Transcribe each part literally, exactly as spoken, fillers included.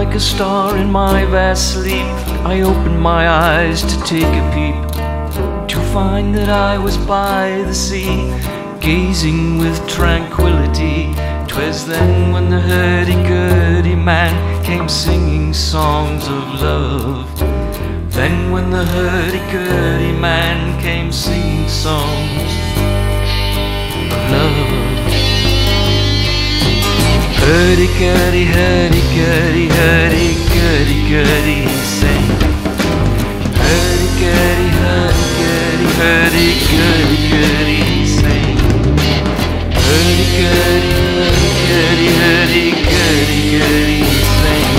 Like a star in my vast sleep, I opened my eyes to take a peep, to find that I was by the sea, gazing with tranquility. 'Twas then when the hurdy-gurdy man came singing songs of love. Then when the hurdy-gurdy man came singing songs of love. Hurdy-gurdy, hurdy-gurdy, hurdy-gurdy-gurdy, he sang. Hurdy-gurdy, hurdy-gurdy, hurdy-gurdy-gurdy, he sang. Hurdy-gurdy, hurdy-gurdy, hurdy-gurdy-gurdy, he sang.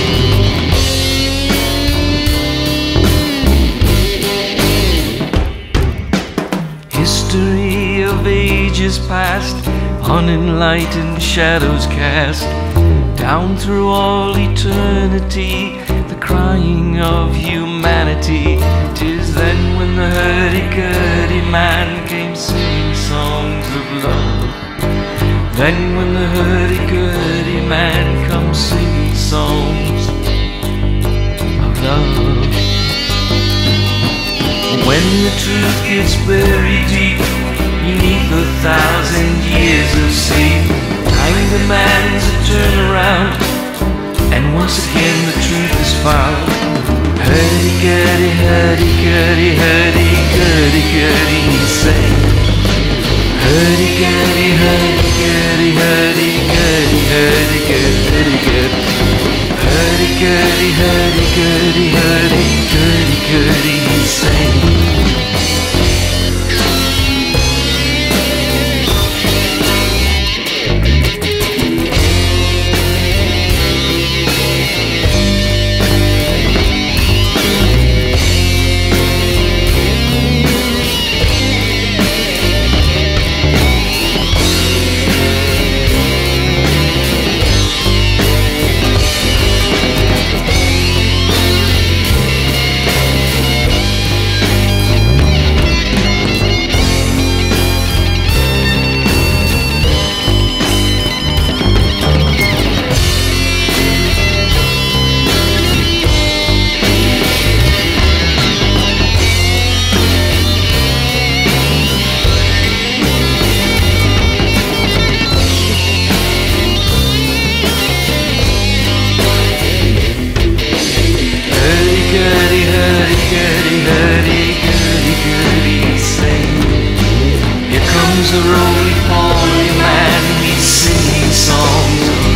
History of ages past, unenlightened shadows cast down through all eternity, the crying of humanity. 'Tis then when the hurdy-gurdy man came singing songs of love. Then when the hurdy-gurdy man comes singing songs of love. When the truth gets buried deep beneath a thousand years of sleep, time demands a turnaround, and once again the truth is found. Hurdy-gurdy, hurdy-gurdy, hurdy-gurdy-gurdy, he sang. Hurdy-gurdy, hurdy-gurdy, hurdy-gurdy, hurdy-gurdy-gurdy. Hurdy-gurdy, hurdy-gurdy, hurdy-gurdy-gurdy, he sang. Hurdy-gurdy, hurdy-gurdy, hurdy-gurdy-gurdy, sing. Here comes a roly-poly man, he's singing songs of